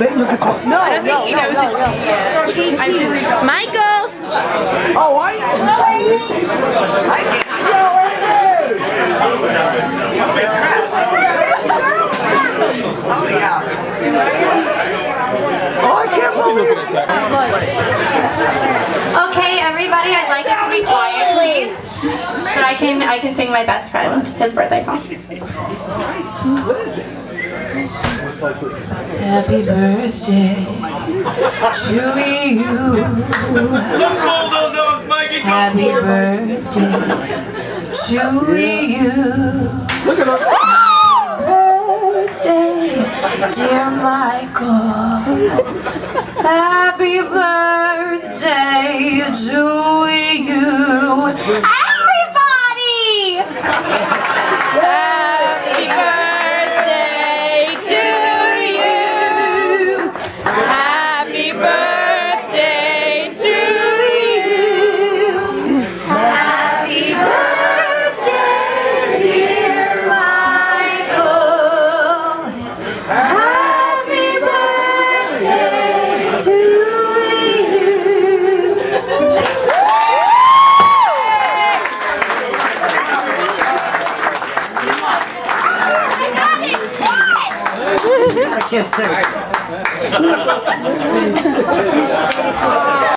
bet you could talk. No, I don't think he knows it's me. I really don't. Michael! Oh, I can't. Oh, yeah. Oh, I can't believe it. Okay, everybody, I'd like you to be quiet, please. So I can sing my best friend his birthday song. Nice. What is it? Happy birthday to you. Happy birthday to you. Look at her. Birthday, dear Michael. Happy birthday to you. Everybody! Happy birthday to you. Happy birthday to you. Happy birthday, dear Michael. Happy birthday to you. I kissed her.